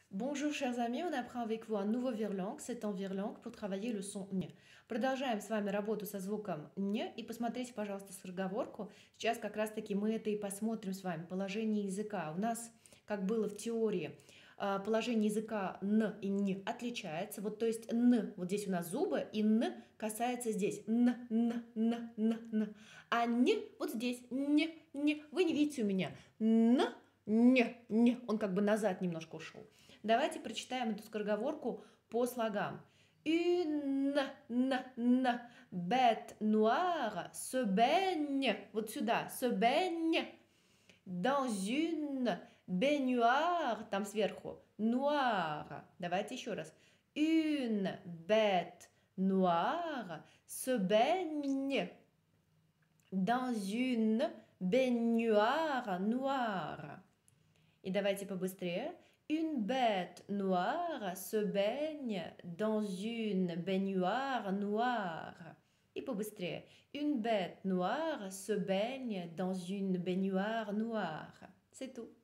Bonjour, chers amis, on apprend avec vous un nouveau virlangue. C'est en virlangue pour travailler le son «н». Продолжаем с вами работу со звуком «н». И посмотрите, пожалуйста, скороговорку. Сейчас как раз-таки мы это и посмотрим с вами. Положение языка. У нас, как было в теории, положение языка «н» и «н» отличается. Вот, то есть «н» вот здесь у нас зубы, и «н» касается здесь. «н», «н», «н», «н», «н». А «н» вот здесь. «н», «н». Вы не видите у меня. «н», «н», «н». Он как бы назад немножко ушел. Давайте прочитаем эту скороговорку по слогам. Une bête noire se baigne, вот сюда, se baigne dans une baignoire, там сверху, noire. Давайте еще раз. Une bête noire se baigne dans une baignoire noire. И давайте побыстрее. Une bête noire se baigne dans une baignoire noire. И побыстрее. Une bête noire se baigne dans une baignoire noire. C'est tout.